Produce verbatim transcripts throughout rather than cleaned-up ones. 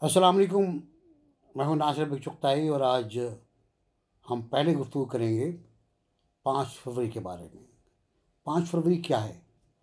अस्सलाम वालेकुम। मैं हूं nasir और आज हम पहले गुफ्तगू करेंगे पाँच फरवरी के बारे में। पाँच फरवरी क्या है?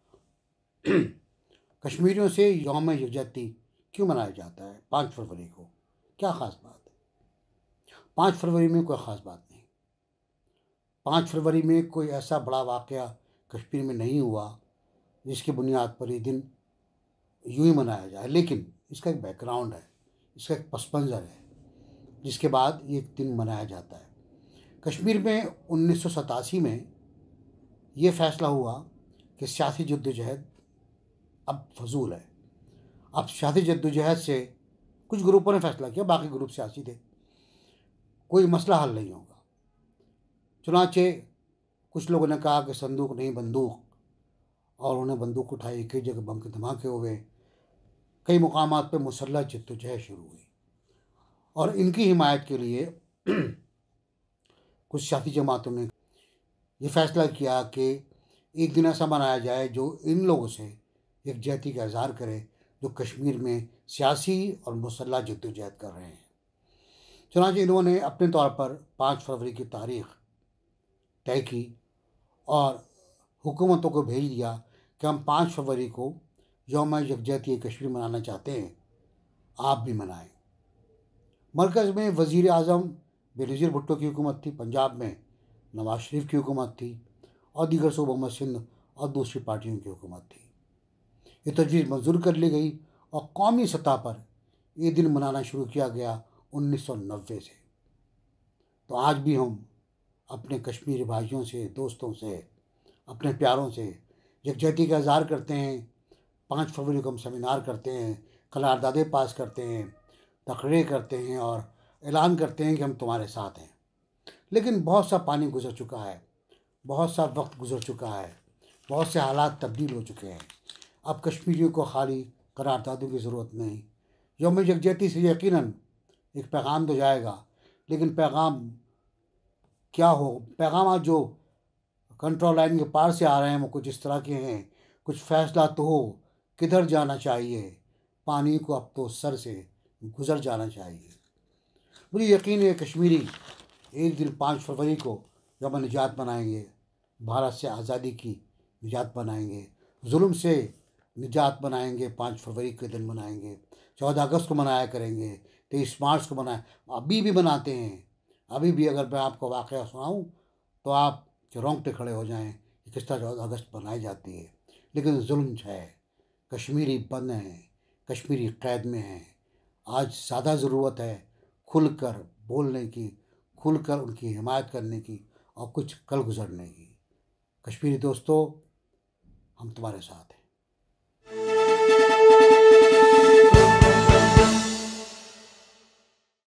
कश्मीरियों से यौम यकजहती क्यों मनाया जाता है? पाँच फरवरी को क्या ख़ास बात है? पाँच फरवरी में कोई ख़ास बात नहीं। पाँच फरवरी में कोई ऐसा बड़ा वाक़या कश्मीर में नहीं हुआ जिसकी बुनियाद पर ये दिन यूँ ही मनाया जाए, लेकिन इसका एक बैकग्राउंड है, इसका एक पस मंज़र है जिसके बाद ये दिन मनाया जाता है। कश्मीर में उन्नीस सौ सतासी में ये फ़ैसला हुआ कि सियासी जद्दोजहद अब फजूल है। अब सियासी जद्दोजहद से कुछ ग्रुपों ने फ़ैसला किया, बाकी ग्रुप सियासी थे, कोई मसला हल नहीं होगा। चुनांचे कुछ लोगों ने कहा कि संदूक नहीं बंदूक, और उन्हें बंदूक उठाई, कई जगह बम के धमाके हुए, कई मुकामात पर मुसल्लह जद्दोजहद शुरू हुई। और इनकी हिमायत के लिए कुछ सियासी जमातों ने ये फ़ैसला किया कि एक दिन ऐसा मनाया जाए जो इन लोगों से यकजहती का इज़हार करे जो कश्मीर में सियासी और मुसल्लह जद्दोजहद कर रहे हैं। चुनांचे इन्होंने अपने तौर पर पाँच फरवरी की तारीख़ तय की और हुकूमतों को भेज दिया कि हम पाँच फरवरी को यौम यकजहती कश्मीर मनाना चाहते हैं, आप भी मनाएं। मरकज़ में वज़ीर आज़म बेनज़ीर भुट्टो की हुकूमत थी, पंजाब में नवाज शरीफ की हुकूमत थी और दीगर सूबों में सिंध और दूसरी पार्टियों की हुकूमत थी। ये तजवीज़ मंजूर कर ली गई और कौमी सतह पर ये दिन मनाना शुरू किया गया उन्नीस सौ नब्बे से। तो आज भी हम अपने कश्मीरी भाइयों से, दोस्तों से, अपने प्यारों से यकजहती का इज़हार करते हैं। पाँच फरवरी को हम सेमिनार करते हैं, करारदादें पास करते हैं, तकरीरें करते हैं और ऐलान करते हैं कि हम तुम्हारे साथ हैं। लेकिन बहुत सा पानी गुजर चुका है, बहुत सा वक्त गुजर चुका है, बहुत से हालात तब्दील हो चुके हैं। अब कश्मीरियों को खाली करारदादों की ज़रूरत नहीं। यौम यकजहती से यकीनन एक पैगाम तो जाएगा, लेकिन पैगाम क्या हो? पैगाम जो कंट्रोल लाइन के पार से आ रहे हैं वो कुछ इस तरह के हैं, कुछ फ़ैसला तो हो, किधर जाना चाहिए, पानी को अब तो सर से गुज़र जाना चाहिए। मुझे यकीन है कश्मीरी एक दिन पाँच फरवरी को जब निजात बनाएंगे, भारत से आज़ादी की निजात बनाएंगे, जुल्म से निजात बनाएंगे, पाँच फरवरी के दिन मनाएंगे, चौदह अगस्त को मनाया करेंगे, तेईस मार्च को मनाए, अभी भी बनाते हैं। अभी भी अगर मैं आपको वाक़या सुनाऊँ तो आप के रोंगटे खड़े हो जाएं कि किस तरह चौदह अगस्त बनाई जाती है। लेकिन जुल्म है, कश्मीरी बंद हैं, कश्मीरी क़ैद में हैं। आज ज़्यादा ज़रूरत है खुलकर बोलने की, खुलकर उनकी हिमायत करने की और कुछ कल गुजरने की। कश्मीरी दोस्तों, हम तुम्हारे साथ हैं।